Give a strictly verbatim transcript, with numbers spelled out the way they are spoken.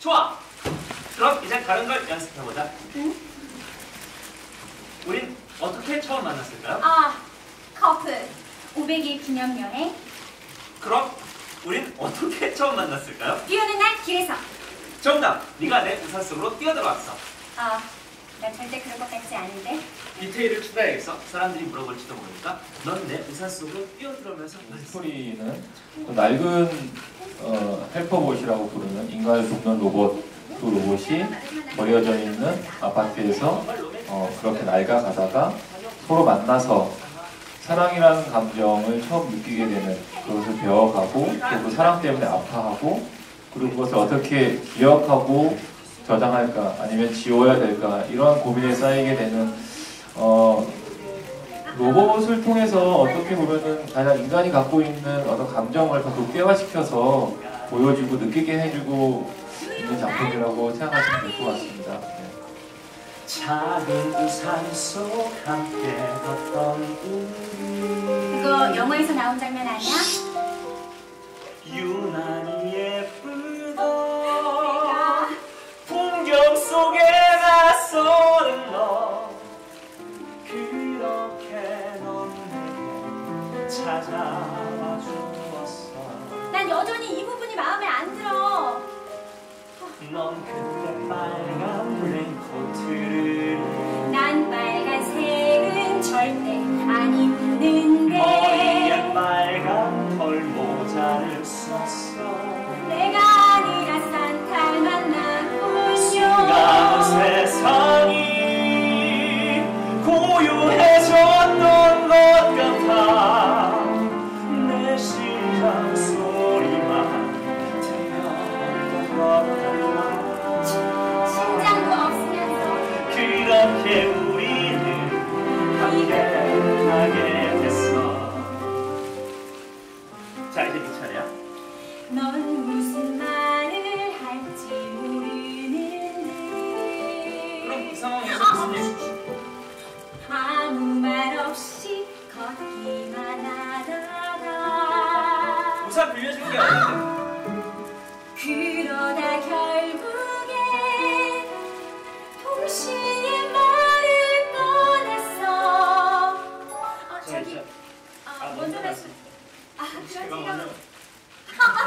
좋아. 그럼 이제 다른 걸 연습해보자. 응? 우린 어떻게 처음 만났을까요? 아, 커플. 오백 일 기념여행. 그럼 우린 어떻게 처음 만났을까요? 비 오는 날 길에서. 정답! 네가 내 우산 속으로 뛰어들어왔어. 아, 난 절대 그럴 것 같지 않은데. 디테일을 추가해야겠어. 사람들이 물어볼지도 모르니까 넌 내 우산 속으로 뛰어들어오면서 말했어. 스토리는 낡은 어, 헬퍼봇이라고 부르는 인간을 돕는 로봇, 그 로봇이 버려져 있는 아파트에서 어, 그렇게 낡아가다가 서로 만나서 사랑이라는 감정을 처음 느끼게 되는, 그것을 배워가고 또 그 사랑 때문에 아파하고, 그리고 그것을 어떻게 기억하고 저장할까 아니면 지워야 될까, 이런 고민에 쌓이게 되는 어, 로봇을 통해서 어떻게 보면은 가장 인간이 갖고 있는 어떤 감정을 더 극대화시켜서 보여주고 느끼게 해주고 있는 작품이라고 생각하시면 될 것 같습니다. 네. 작은 우산 속 함께 걷던 우리, 그거 영화에서 나온 장면 아니야? 유난히 예쁘던 풍경 속에 낯서는 너, 그렇게 넌 내게 찾아와 주었어. 난 여전히 이 부분이 마음에 안 들어. 넌 그때 빨간 레인코트를, 난 빨간색은 절대 안 입는데. 머리에 빨간 털모자를 썼어. 내가 아니라 산타를 만나군요. 수많은 세상이 고요해졌던 것 같아. 내 심장 소리만 들렸던 것 같아. 심장도 없으면서. 그렇게 우리는 함께 하게 됐어. 자, 이제 네 차례야. 넌 무슨 말을 할지 모르는데. 그럼 이 상황에서 무슨 얘기? 아무 말 없이 걷기만 하다가 우산 빌려준 게 아닌데. 그러다 결국에 동시에 말을 꺼냈어. 어, 저기 자, 아, 아, 먼저 먼저 말씀. 아, 제가 그런 먼저. 생각.